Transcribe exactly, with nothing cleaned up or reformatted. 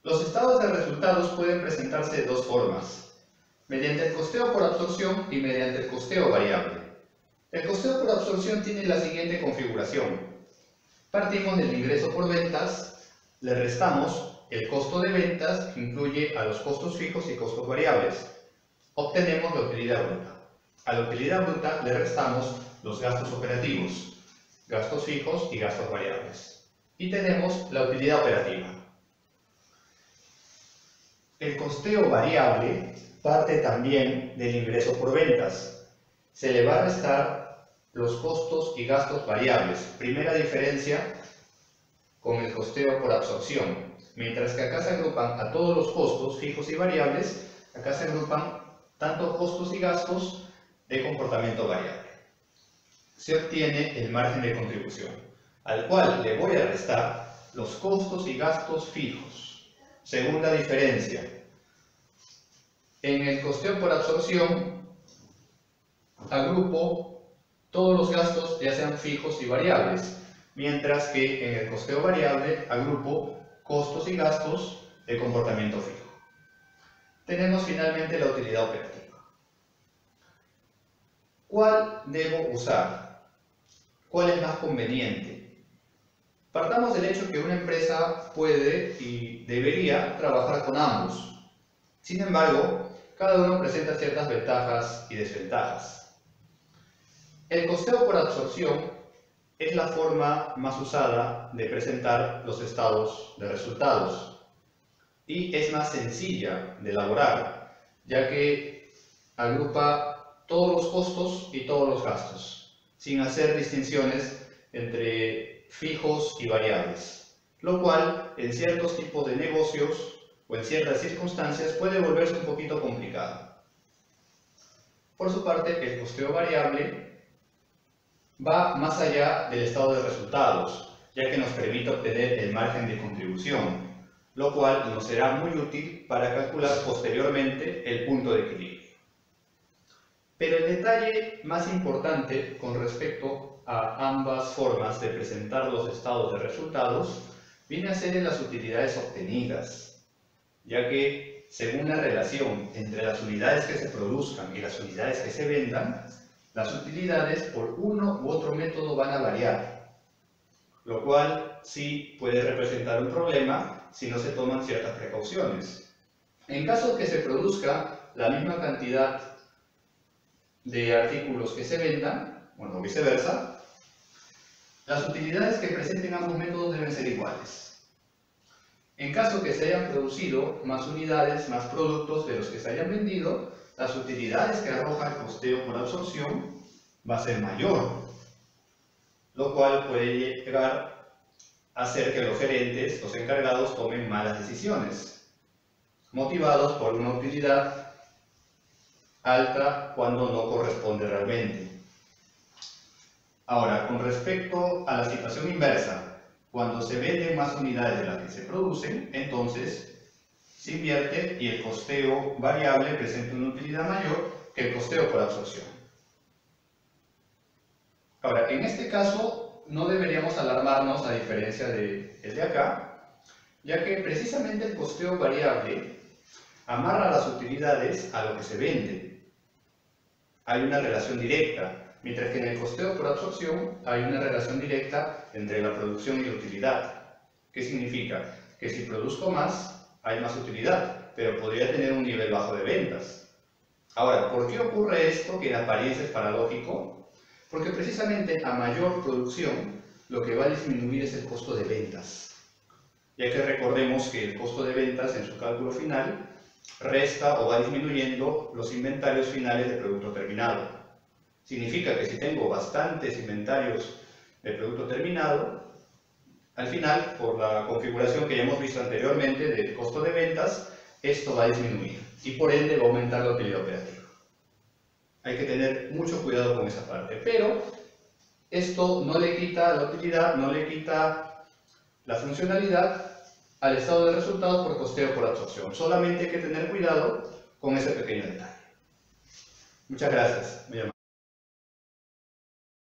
Los estados de resultados pueden presentarse de dos formas, mediante el costeo por absorción y mediante el costeo variable. El costeo por absorción tiene la siguiente configuración. Partimos del ingreso por ventas, le restamos el costo de ventas, que incluye a los costos fijos y costos variables. Obtenemos la utilidad bruta. A la utilidad bruta le restamos los gastos operativos, gastos fijos y gastos variables. Y tenemos la utilidad operativa. El costeo variable parte también del ingreso por ventas. Se le va a restar los costos y gastos variables. Primera diferencia con el costeo por absorción. Mientras que acá se agrupan a todos los costos fijos y variables, acá se agrupan tanto costos y gastos de comportamiento variable. Se obtiene el margen de contribución, al cual le voy a restar los costos y gastos fijos. Segunda diferencia. En el costeo por absorción, agrupo todos los gastos, ya sean fijos y variables, mientras que en el costeo variable agrupo costos y gastos de comportamiento fijo. Tenemos finalmente la utilidad operativa. ¿Cuál debo usar? ¿Cuál es más conveniente? Partamos del hecho que una empresa puede y debería trabajar con ambos. Sin embargo, cada uno presenta ciertas ventajas y desventajas. El costeo por absorción es la forma más usada de presentar los estados de resultados y es más sencilla de elaborar, ya que agrupa todos los costos y todos los gastos, sin hacer distinciones entre fijos y variables, lo cual en ciertos tipos de negocios o en ciertas circunstancias puede volverse un poquito complicado. Por su parte, el costeo variable va más allá del estado de resultados, ya que nos permite obtener el margen de contribución, lo cual nos será muy útil para calcular posteriormente el punto de equilibrio. Pero el detalle más importante con respecto a ambas formas de presentar los estados de resultados viene a ser en las utilidades obtenidas, ya que según la relación entre las unidades que se produzcan y las unidades que se vendan, las utilidades por uno u otro método van a variar, lo cual sí puede representar un problema si no se toman ciertas precauciones. En caso que se produzca la misma cantidad de artículos que se vendan, bueno, viceversa, las utilidades que presenten ambos métodos deben ser iguales. En caso que se hayan producido más unidades, más productos de los que se hayan vendido, las utilidades que arroja el costeo por absorción va a ser mayor, lo cual puede llegar a hacer que los gerentes, los encargados, tomen malas decisiones, motivados por una utilidad alta cuando no corresponde realmente. Ahora, con respecto a la situación inversa, cuando se venden más unidades de las que se producen, entonces se invierte y el costeo variable presenta una utilidad mayor que el costeo por absorción. Ahora, en este caso no deberíamos alarmarnos a diferencia del de acá, ya que precisamente el costeo variable amarra las utilidades a lo que se vende. Hay una relación directa, mientras que en el costeo por absorción hay una relación directa entre la producción y la utilidad. ¿Qué significa? Que si produzco más, hay más utilidad, pero podría tener un nivel bajo de ventas. Ahora, ¿por qué ocurre esto que en apariencia es paradójico? Porque precisamente a mayor producción, lo que va a disminuir es el costo de ventas. Ya que recordemos que el costo de ventas en su cálculo final resta o va disminuyendo los inventarios finales de producto terminado. Significa que si tengo bastantes inventarios de producto terminado, al final, por la configuración que ya hemos visto anteriormente del costo de ventas, esto va a disminuir y por ende va a aumentar la utilidad operativa. Hay que tener mucho cuidado con esa parte, pero esto no le quita la utilidad, no le quita la funcionalidad al estado de resultados por costeo por absorción. Solamente hay que tener cuidado con ese pequeño detalle. Muchas gracias. Muy amable.